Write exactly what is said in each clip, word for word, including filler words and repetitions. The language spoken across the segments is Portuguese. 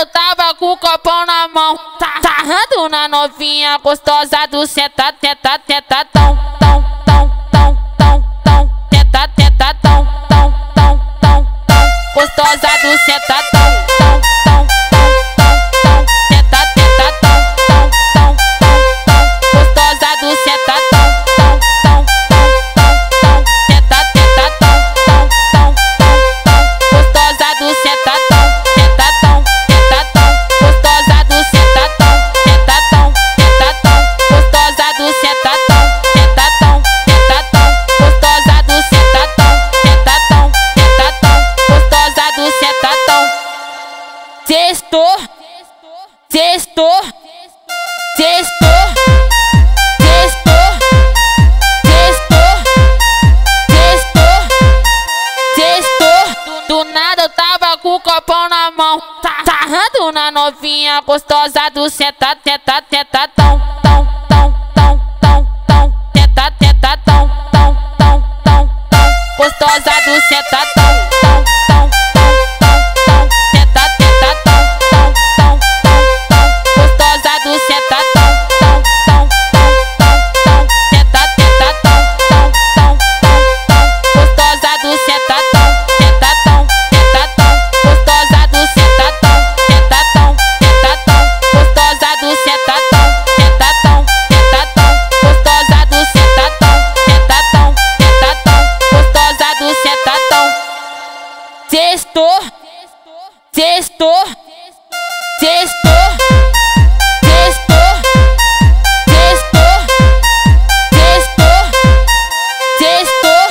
eu tava com o copão na mão, sarrando na novinha gostosa do senta, tenta, tenta, tão, tão, tão, tão, tão, tão, tenta, tenta, tão, tão, tão, tão, tão, gostosa do senta, tão, tão, tão, tão, tão, tão, tenta, tenta, tão, tão, tão, tão, tão, gostosa do senta, tão, tão, tão, tão, tão, tão, tenta, tenta, tão, tão, tão, tão, tão, gostosa do senta, tão, tenta, tão, tenta, tão, gostosa do senta, tão, tenta, tão, tenta, tão, gostosa do senta, tão, tenta, tão, tenta, tão, gostosa do senta, tão, tenta, tão, tenta, tão, gostosa do senta, tão. Sextou, sextou, sextou, sextou, sextou, sextou, sextou. Do nada eu tava com o copão na mão, sarrando na novinha gostosa do senta, tenta, tenta, tão, tão, tão, tão, tão, tão, tenta, tenta, tão, tão, tão, tão, tão, gostosa do senta, tão, tão, tão, tão, tão, tão, tenta, tenta, tão, tão, tão, tão, tão, gostosa do senta, tão, tão, tão, tão, tão, tão, tenta, tenta, tão, tão, tão, tão, tão, gostosa do senta, tão, tenta, tão, tenta, tão, gostosa do senta, tão, tenta, tão, tenta, tão, gostosa do senta, tão, tenta, tão, tenta, tão, gostosa do senta, tão, tenta, tão, tenta, tão, gostosa do senta, tão. Sextou, sextou, sextou, sextou, sextou, sextou, sextou.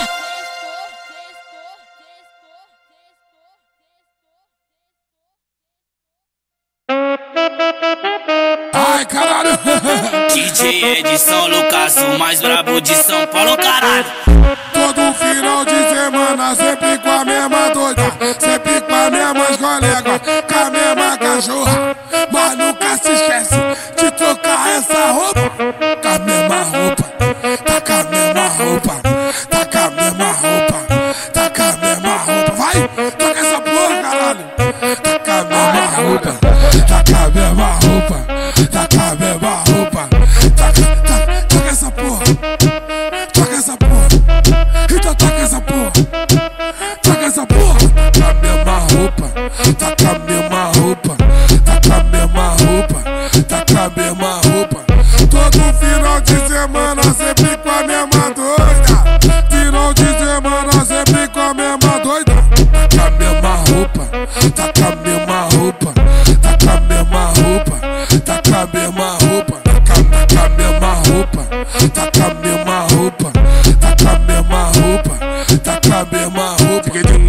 Ai, caralho! D J Edson Lucas, o mais brabo de São Paulo, caralho. Todo final de semana, sempre com a mesma doida, sempre com a mesma colega, com a mesma cachorra. Mas nunca se esquece de trocar essa roupa. Com a mesma roupa, tá com a mesma roupa, tá com a mesma roupa, tá com a mesma roupa. Vai, troca essa porra, caralho. Tá com a mesma roupa, tá com a mesma roupa, tá com a mesma roupa. Troca, troca, troca essa porra, troca essa porra. Então toca essa porra, toca essa porra. Tá com a mesma roupa, tá com a mesma roupa, tá com a mesma roupa, tá com a mesma roupa. Todo final de semana sempre com a mesma doida. Final de semana sempre com a mesma doida. Tá com a mesma roupa, tá com a mesma roupa, tá com a mesma roupa, tá com a mesma roupa, tá com a mesma roupa, tá com a mesma roupa, tá com a mesma roupa, tá com a mesma roupa.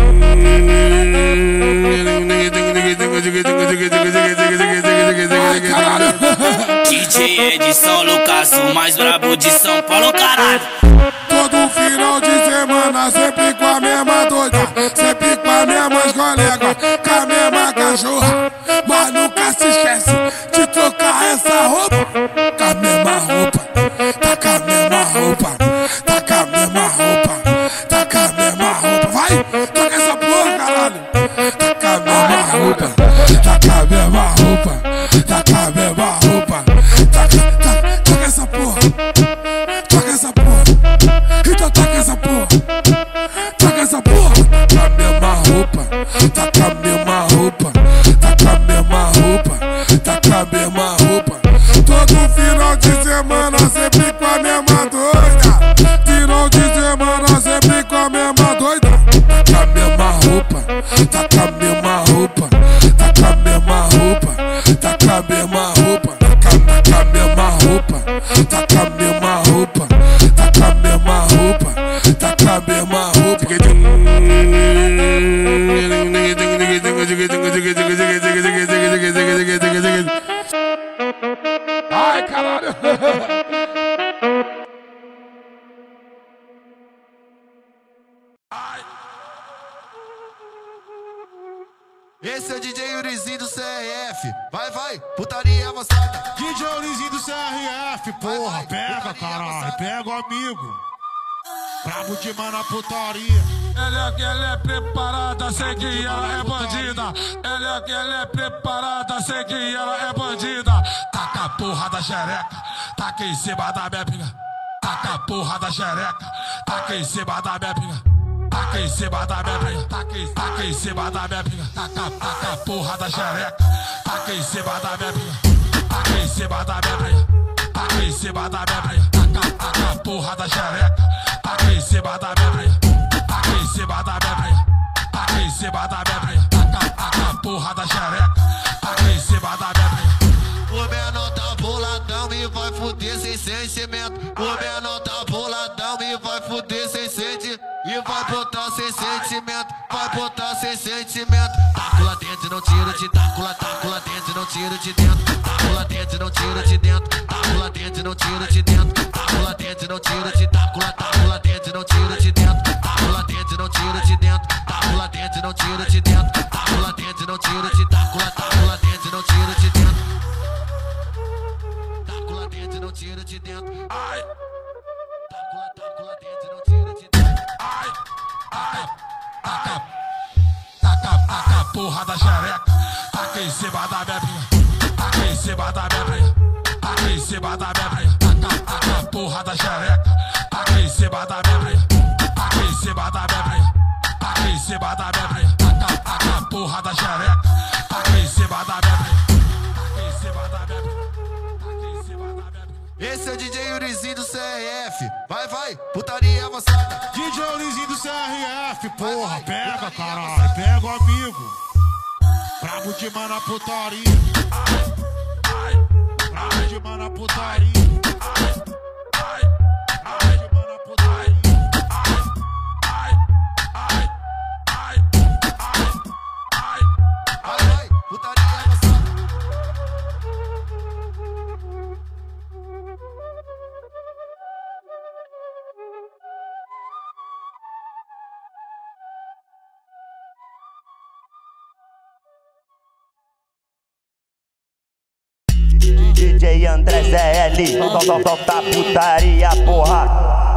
D J Edson Lucas, o mais brabo de São Paulo, caralho. Todo final de semana sempre com a mesma doida, sempre com a mesma colega, com a mesma cachorra. Mas nunca se esquece de trocar essa roupa. Com a mesma roupa, tá com a mesma roupa, tá com a mesma roupa, tá com a mesma roupa. Vai, troca essa porra, caralho. Tá com a mesma roupa, tá com a mesma roupa, tá com a mesma roupa. Troca, troca, troca essa porra, troca essa porra. Então toca essa porra, toca essa porra. Tá com a mesma roupa, tá com a mesma roupa, tá com a mesma roupa, tá com a mesma roupa. Todo final de semana sempre com a mesma doida. Final de semana sempre com a mesma doida. Tá com a mesma roupa, tá com a mesma roupa, tá com a mesma roupa, tá com a mesma roupa, tá com a mesma roupa, tá com a mesma roupa, tá com a mesma roupa, tá com a mesma roupa. Ai, caralho! Esse é o D J Urizinho do C R F. Vai, vai, putaria avançada. D J Urizinho do C R F, porra, Vai, vai, pega, putaria caralho, avançada. pega o amigo. Brabo de mana putaria. Ela é que ela é preparada, sei que ela é bandida. Ela é que ela é preparada, sei que ela é bandida. Taca a porra da xereca, taca em cima da minha pinga. Taca a porra da xereca, taca em cima da minha pinga. Taca em cima da minha pinga, taca, taca em cima da minha pinga. Taca, taca a porra da xereca, taca em cima da minha pinga. Taca em cima da minha pinga, taca em cima da minha pinga. Taca, taca a porra da xereca, taca em cima da minha pinga. Taca em cima da minha pinga, taca em cima da minha pinga. Taca, taca a porra da xereca, taca em cima da minha pinga. O menor tá boladão e vai fuder sem sentimento. O menor tá boladão e vai fuder sem sentimento. E vai botar sem sentimento, vai botar sem sentimento. Taco lá dentro, não tira de taco lá, taco lá dentro, não tira de dentro. Taco lá dentro, não tira de dentro. Taco lá dentro, não tira de dentro. Taco lá dentro, não tira de taco lá, taco lá dentro, não tira de dentro. Taco lá dentro, não tira de dentro. Taco lá dentro, não tira de dentro. Taco lá dentro, não tira de taco lá, taco lá dentro, não tira de dentro. Taco lá dentro, não tira de dentro. Ai. Taco lá, taco lá dentro, não tira de dentro. Ai, ai, taca, taca, taca a porra da xereca, taca em cima da minha pinga, taca em cima da minha pinga, taca em cima da minha pinga, taca, taca a porra da xereca, taca em cima da minha pinga, taca em cima da minha pinga, taca em cima da minha pinga, taca, taca a porra da xereca, taca em cima da minha pinga, taca em cima da minha pinga, taca em cima da minha pinga. Esse é o D J Yurizinho do C R F. Vai, vai, putaria avançada. D J Yurizinho do C R F, porra, vai, vai, pega, caralho, pega o amigo. Brabo de mana putaria. Brabo de mana putaria. Brabo de mana putaria. Vai, vai, putaria avançada. D J André Zé L, solta putaria, porra.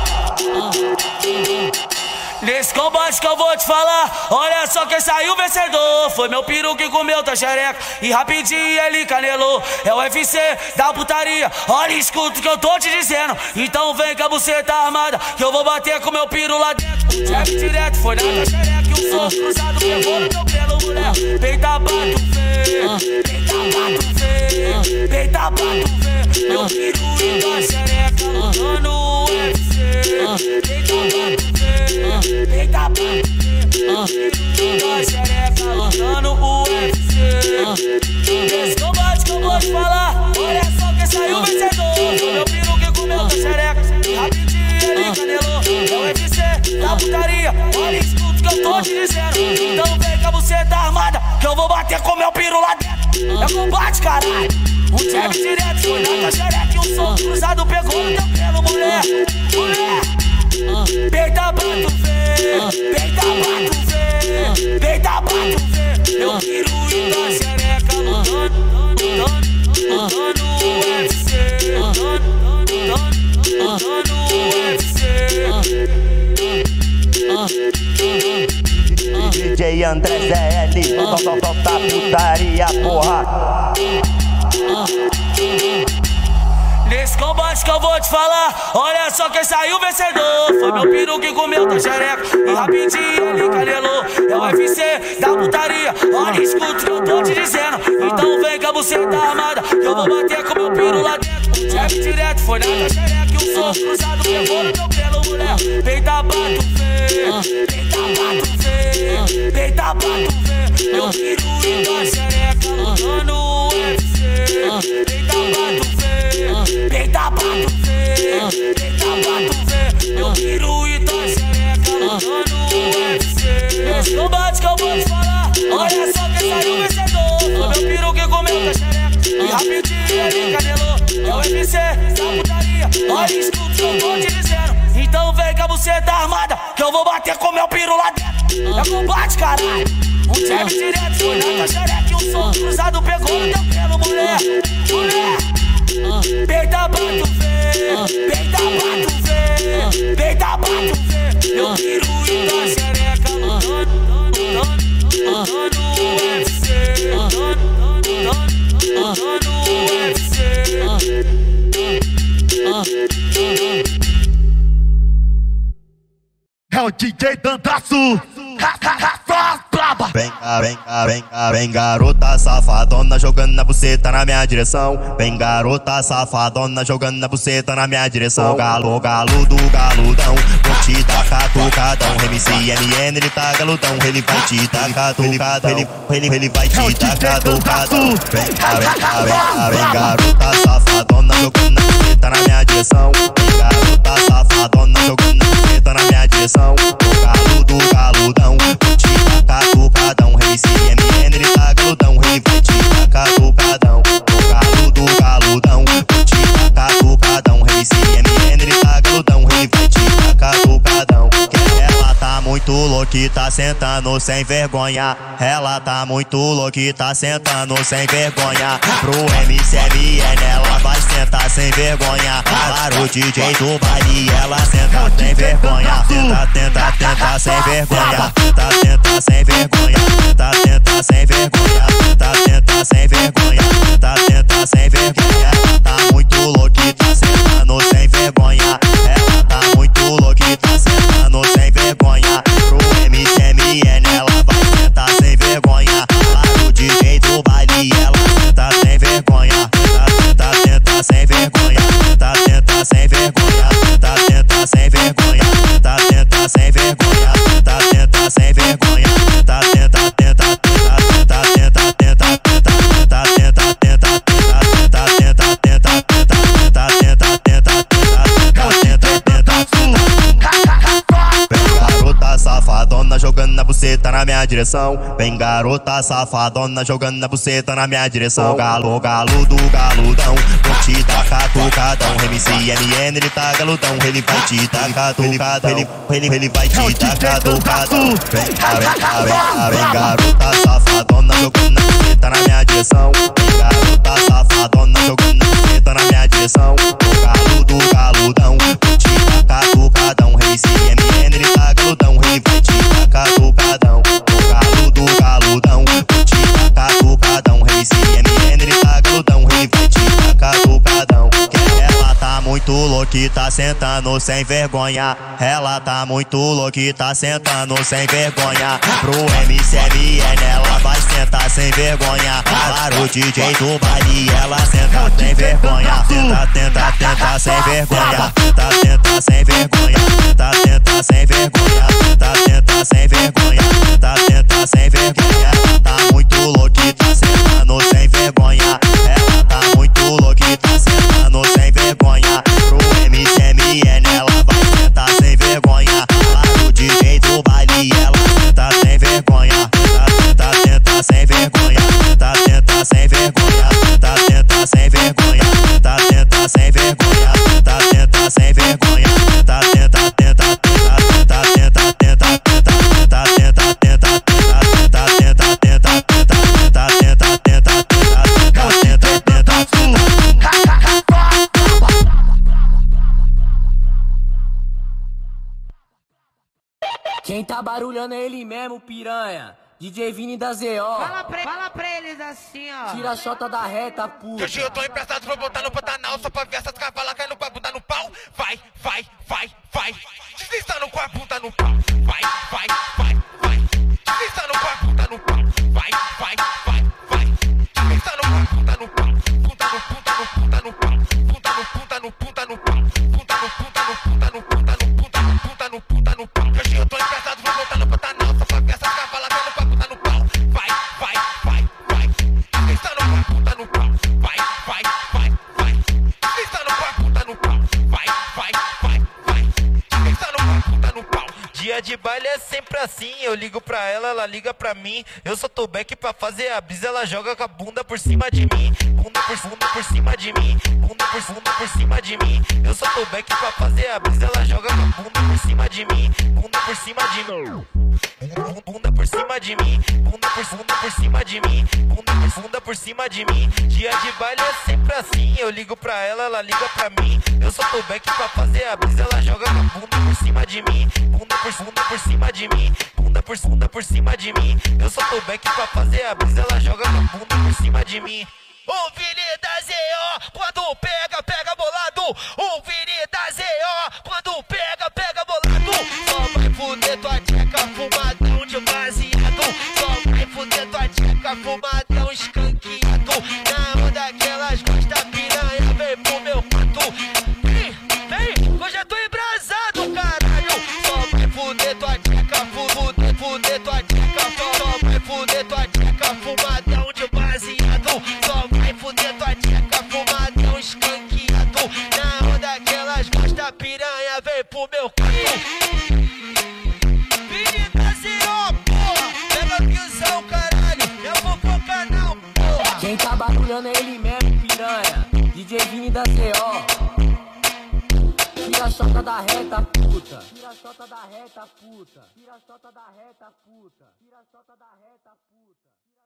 Nesse combate que eu vou te falar, olha só quem saiu vencedor. Foi meu peru que comeu tua xereca e rapidinho ele canelou. É o U F C da putaria, olha e escuta o que eu tô te dizendo. Então vem que a buceta armada, que eu vou bater com meu peru lá dentro. O jab direto foi na tua xereca e o soco cruzado pegou no meu pelo, mulher. Peita pra tu ver, peita pra tu ver, peita pra tu ver. Meu peru e tua xereca lutando o U F C. Peita pra tu ver, peita pra tu ver. Peru e tua xereca lutando o U F C. Nesse combate que eu vou te falar, olha só quem saiu vencedor. Foi meu peru que comeu tua xereca e rapidinho ele canelou. É o U F C da putaria, olha e escuta o que eu tô te dizendo. Então vem com a buceta armada, que eu vou bater com meu peru lá dentro. É combate, caralho. Um jab direto foi na tua xereca e um soco cruzado pegou no teu pelo, mulher. Mulher, peita pra tu ver, peita pra tu ver, peita pra tu ver. Meu peru e tua xereca lutando, lutando, lutando o U F C. Lutando, lutando, lutando o U F C. D J André Zé L, solta putaria, porra. Nesse combate que eu vou te falar, olha só quem saiu vencedor. Foi meu peru que comeu tua xereca e rapidinho ele canelou. É o U F C da putaria, olha e escuta o que eu tô te dizendo. Então vem com a buceta armada, que eu vou bater com meu peru lá dentro. O jab direto foi na tua xereca e um soco cruzado pegou no meu pelo, mulher. Peita pra tu ver, peita pra tu ver, peita pra tu ver. Meu peru e tua xereca lutando o U F C. Peita pra tu ver, peita pra tu ver, peita pra tu ver. Meu peru e tua xereca lutando o U F C. Nesse combate que eu vou te falar, olha só quem saiu vencedor. Foi meu peru que comeu tua xereca e rapidinho ele canelou. É o U F C da putaria, olha e escuta o que eu tô te dizendo. Então vem com a buceta armada, que eu vou bater com meu peru lá dentro. É combate, caralho. Um jab direto foi na tua xereca e um soco cruzado pegou no teu pelo, mulher. Mulher, peita pra tu ver, peita pra tu ver, peita pra tu é o D J Dandaço. Vem, vem, vem, vem garota safadona jogando na buceta na minha direção. Vem garota safadona jogando na buceta na minha direção. Galo, galo do galudão, vou te tacar tocadão. M C M N ele tá galudão, ele vai te tacar tocadão. Ele, ele, ele vai te tacar tocadão. Vem, vem, vem, vem garota safadona jogando na buceta na minha direção. Vem garota safadona jogando na buceta na minha direção. O galo do galudão, vou te tacar tocadão. M C M N ele tá galudão, ele vai te tacar tocadão. O galo do galudão, vou te tacar tocadão. M C M N ele tá galudão, ele vai te tacar tocadão. Que ela tá muito louca e tá sentando sem vergonha. Ela tá muito louca e tá sentando sem vergonha. Pro M C M N ela vai sentar sem vergonha. Para o D J do baile ela senta sem vergonha. Tenta, tenta, tenta sem vergonha. Tenta, tenta sem vergonha. Tenta, tenta sem vergonha. Tenta, tenta sem vergonha. Tenta, tenta sem vergonha. Ela tá muito louca e tá sentando sem vergonha. Ela tá muito louca e tá sentando sem vergonha. Pro M C M N ela vai sentar sem vergonha. Para o D J do baile ela senta sem vergonha. Tenta, tenta sem vergonha. Tenta, tenta sem vergonha. Tenta, tenta sem vergonha. Tenta, tenta sem vergonha. Tenta, tenta sem vergonha. Tenta, tenta, tenta, tenta, tenta, tenta, tenta, tenta, tenta, tenta, tenta, tenta, tenta, tenta, tenta, tenta, tenta, tenta, tenta. Vem garota safadona jogando na buceta na minha direção. Vem garota safadona jogando na buceta na minha direção. Galo, galo do galudão, vou te tacar tocadão. M C M N ele tá galudão, ele vai te tacar tocadão. Ele, ele, ele vai te tacar tocadão. Vem, vem, vem, vem garota safadona jogando na buceta na minha direção. Vem garota safadona jogando na buceta na minha direção. O galo do galudão, vou te tacar tocadão. M C M N ele tá galudão, ele vai te tacar tocadão. O galo do galudão, vou te tacar tocadão. M C M N ele tá galudão, ele vai te tacar tocadão. Que ela tá muito louca e tá sentando sem vergonha. Ela tá muito louca e tá sentando sem vergonha. Pro M C M N ela vai sentar sem vergonha. Para o D J do baile ela senta sem vergonha. Tenta, tenta, tenta sem vergonha. Tenta, tenta sem vergonha. Tenta, tenta sem vergonha. Tenta, tenta sem vergonha. Tenta, tenta sem vergonha. Ela tá muito louca e tá sentando sem vergonha. Ela tá muito louca e tá sentando sem vergonha. Pro M C M N ela vai sentar sem vergonha. Para o D J do baile ela senta sem vergonha. Tenta, tenta sem vergonha. Tenta, tenta sem vergonha. Tenta, tenta sem vergonha. Tenta, tenta sem vergonha. Tenta, tenta sem vergonha. Tenta, tenta, tenta, tenta, tenta, tenta, tenta, tenta, tenta, tenta, tenta, tenta, tenta, tenta, tenta, tenta, tenta, tenta, tenta, Quem tá barulhando é ele mesmo, piranha. D J Vini da Z O. Fala pra, fala pra eles assim, ó. Tira a chota da reta, puta. Hoje eu tô emprestado pra botar no Pantanal, só pra ver essas cavalas caindo com a bunda no pau. Vai, vai, vai, vai. Deslizando com a bunda no pau. Vai, vai, vai, vai. Deslizando com a bunda no pau. Vai, vai, vai, vai. Deslizando com a bunda no pau. Bunda no bunda no bunda no pau. Bunda no bunda no bunda no pau. Bunda no bunda no bunda no bunda no bunda no bunda no bunda no pau. Hoje eu tô emprestado pra botar no Pantanal, só pra ver essas cavalas caindo com a bunda no pau. Vai, vai, vai, vai. Deslizando com a bunda no pau. Vai, vai, vai, vai. Deslizando com a bunda no pau. Vai, vai, vai, vai. Deslizando com a bunda no pau. Dia de baile é sempre assim, eu ligo pra ela, ela liga pra mim. Eu só tô back pra fazer a brisa, ela joga com a bunda por cima de mim. Bunda por bunda por cima de mim. Bunda por bunda por cima de mim. Eu só tô back pra fazer a brisa, ela joga com a bunda por cima de mim. Bunda por cima de mim. Bunda por cima de mim. Bunda por bunda por cima de mim. Bunda por bunda por cima de mim. Dia de baile é sempre assim, eu ligo pra ela, ela liga pra mim. Eu só tô back pra fazer a brisa, ela joga com a bunda por cima de mim. Bunda por bunda por cima de mim. Bunda por bunda por cima de mim. Eu só tô back pra fazer a brisa, ela joga com a bunda por cima de mim. O Vini da Z O, quando pega, pega bolado. O Vini da Z O, quando pega, pega bolado. Só vai fuder. pro meu cu. Vini da Zero, porra, pega visão, caralho, é fofoca não, porra. Quem tá barulhando é ele mesmo, piranha, D J Vini da Z O. Tira a chota da reta, puta. Tira a chota da reta, puta. Tira a chota da reta, puta. Tira a chota da reta, puta.